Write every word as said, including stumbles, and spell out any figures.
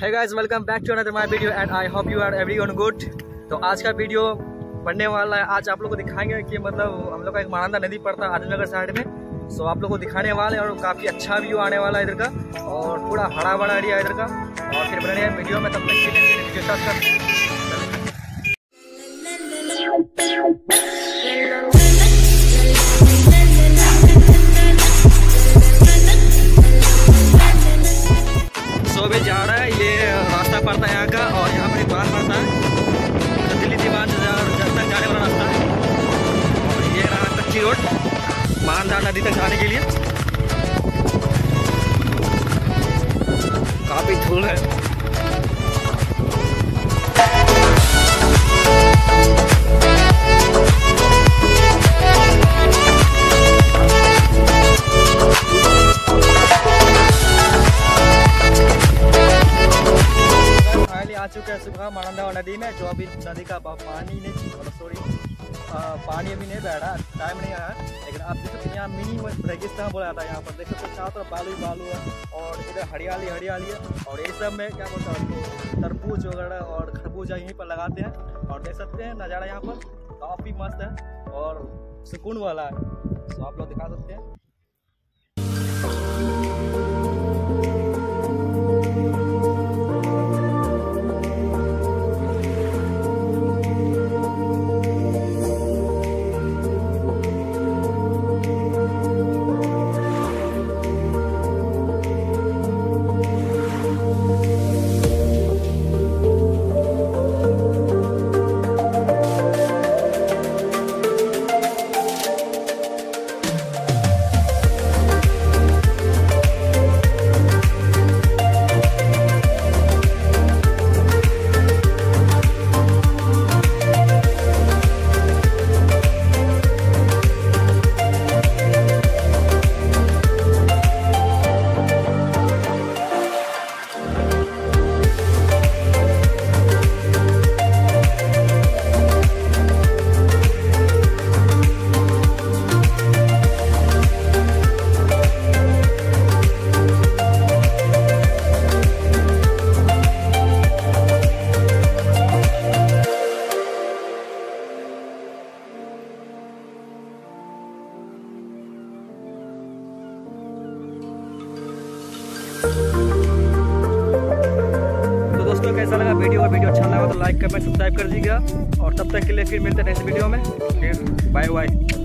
Hey guys, welcome back to another my video and I hope you are everyone good। तो आज का video बनने वाला है, आज आप लोग को दिखाएंगे कि मतलब हम लोग का एक महानंदा नदी पड़ता है आदिनगर साइड में। सो आप लोग को दिखाने वाले हैं और काफ़ी अच्छा व्यू आने वाला है इधर का और पूरा हरा भरा एरिया इधर का। और फिर बने हैं वीडियो में, तब तक के लिए वीडियो स्टार्ट करते हैं। भी जा रहा है, ये रास्ता पड़ता है यहाँ का और यहाँ पर एक बांध पड़ता है, तो दिल्ली दीवान से तक जाने वाला रास्ता है। और ये रहा कच्ची रोड महानंदा नदी तक जाने के लिए। काफ़ी धूल है। आ चुके हैं सुबह महानंदा नदी में, जो अभी नदी का पानी नहीं सॉरी पानी अभी नहीं बह रहा, टाइम नहीं आया। लेकिन आप देख सकते हैं यहाँ मिनी रेगिस्तान बोला जाता है। यहाँ पर देख सकते हैं चारों तरफ बालू ही बालू है और इधर हरियाली हरियाली है। और ये सब में क्या बोलता है तरबूज वगैरह और खरबूजा यहीं पर लगाते हैं। और देख सकते हैं नज़ारा यहाँ पर काफ़ी मस्त है और सुकून वाला है। तो आप लोग दिखा सकते हैं। तो दोस्तों कैसा लगा वीडियो? का वीडियो अच्छा लगा तो लाइक कमेंट सब्सक्राइब कर दीजिएगा। और तब तक के लिए फिर मिलते हैं नेक्स्ट वीडियो में। फिर बाय बाय।